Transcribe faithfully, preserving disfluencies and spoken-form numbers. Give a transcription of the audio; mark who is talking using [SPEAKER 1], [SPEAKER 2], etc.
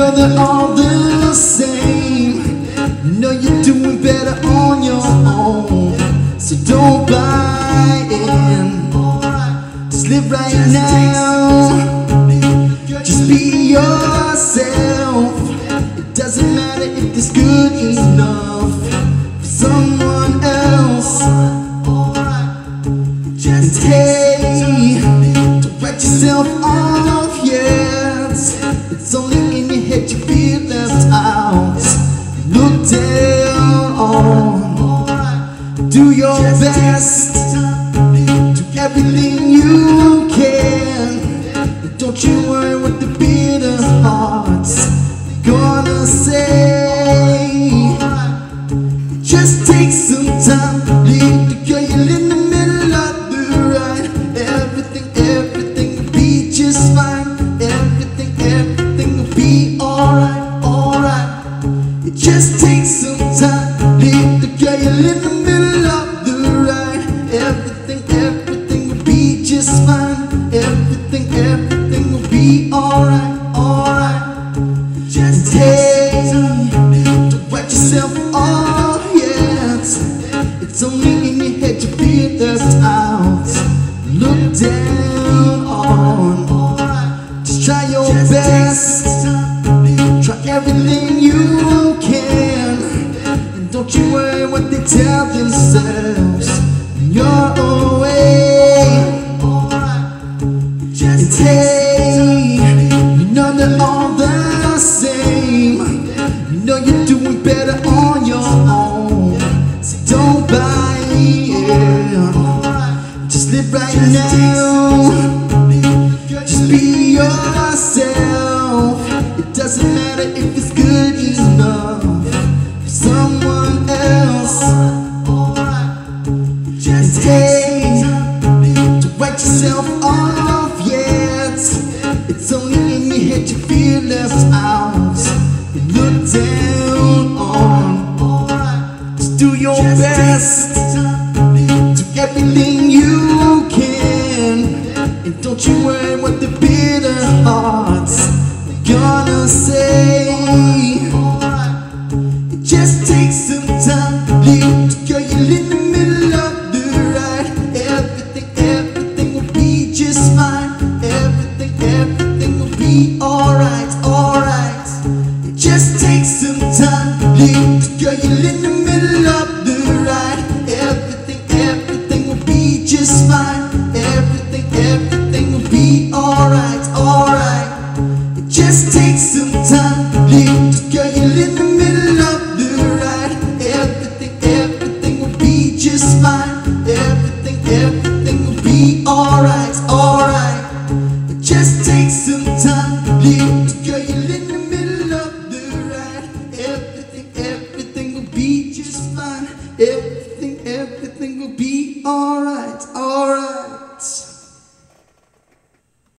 [SPEAKER 1] know they're all the same. You know you're doing better on your own, so don't buy in. Just live right now. Just be yourself. It doesn't matter if it's good enough for someone else. Just hey, don't write yourself off yet. It's only in your head you feel left out. Look down on. Do your best. Do everything you can. But don't you worry what the bitter hearts gonna say. Just take some time. Leave the girl you in the middle of the ride. Everything, everything will be just fine. Everything, everything will be alright, alright. It just takes some time. Leave the girl you in the middle of the ride. Everything, everything will be just fine. Everything, everything will be alright, alright. Just hey, don't write yourself off yet. It's only in your head you feel left out. Look down on. Just try your best. Try everything you can. And don't you worry what they tell themselves when you're away. Just hey, you know they're all the same. You know you're doing better on your own, so don't buy in. Just live right now. Just be yourself. It doesn't matter if it's good enough for someone else. Just hey, don't write yourself off yet. It's only in your head you feel left out. And look down on. Just do your best. Do everything you can. And don't you worry what the bitter hearts are gonna say. It just takes some time. Leave the girl you in the middle of the ride. Everything, everything will be just fine. Everything, everything will be alright, alright. It just takes some time. Leave the girl you in the middle of the ride. Everything, everything will be just fine. Everything, everything will be alright, alright. It just takes some time. Leave the girl you in the middle of the ride. Everything, everything will be just fine. Everything, everything will be alright, alright. It just takes some time. Leave the girl you in the middle of the ride. Everything, everything will be just fine. Everything, everything will be alright.